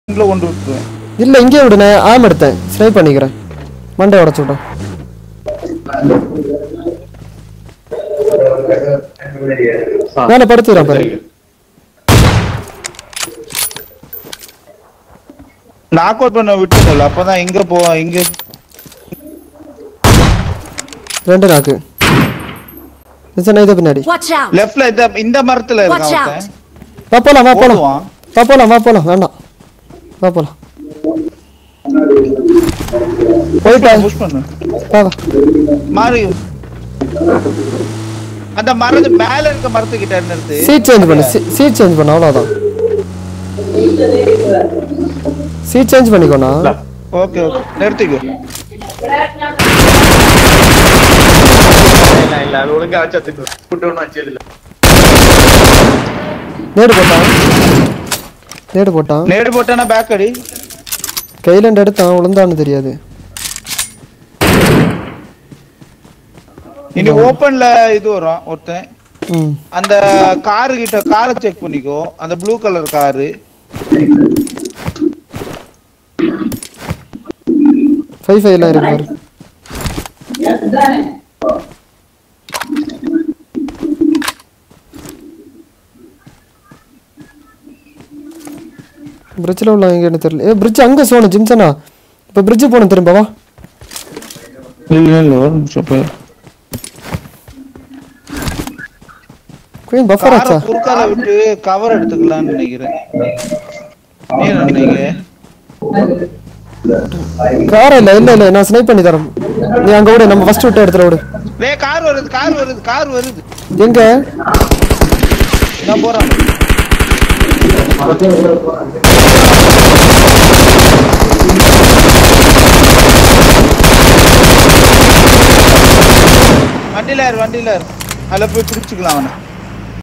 கொண்டு விட்டுருவேன். இல்ல இங்கே விடு, நான் ஆம் எடுத்தேன், ஸ்னைப் பண்ணிக்கிறேன். மண்டை உடைச்சு விட்டேன். மேல படுத்துறேன் பாரு. நாக் அவுட் பண்ண விட்டுறல, அப்பதான் இங்க போ இங்க 2 நாக்கு. நிச்சயம் இது பின்னாடி. லெஃப்ட்ல இந்த மரத்துல இருக்கான். வா போலாம் வா போலாம். வா போலாம் வா போலாம். வேண்டாம். வா போலாம். போய்டா புஷ் பண்ணு. வா வா. மாரி அந்த மரத்து மேல இருக்க மரத்துக்கிட்ட நிறுத்து. சீட் சேஞ்ச் பண்ணு. சீட் சேஞ்ச் பண்ணு அவ்வளவுதான். சீட் சேஞ்ச் பண்ணிக்கோனா. ஓகே ஓகே நிறுத்திக்கோ. இல்ல அது ஒழுங்கா அச்சத்துக்கு புட்டோன்னு அச்சது இல்ல. நேடு போட்டானா பேக் அடி. கையில எடுத்தான் உளுந்தான்னு தெரியாது. இனி ஓபன்ல இது வரும் ஒருத்தன். அந்த கார் கிட்ட காரை செக் பண்ணிக்கோ. அந்த ப்ளூ கலர் காரு 5 ல இருக்கு பாரு. பிரிட்ஜ்ல உள்ள எங்கன்னு தெரியல. பிரிட்ஜ் அங்க சோனு ஜிம்சனா. இப்ப பிரிட்ஜ் போணும் திரும்ப வா. இல்ல சூப்பர். குயின் பஃபர் ஆச்சா? குறுக்கால விட்டு கவர் எடுத்துக்கலாம்னு நினைக்கிறேன். நீ என்ன நினைக்கிறே? கார் இல்ல நான் ஸ்னைப் பண்ணி தரேன். நீ அங்க ஓடு, நம்ம ஃபர்ஸ்ட் விட்ட இடத்துல ஓடு. டேய் கார் வருது. எங்க? நான் போறேன். வண்டியில அதுல போய் பிடிச்சுக்கலாம் அவனை.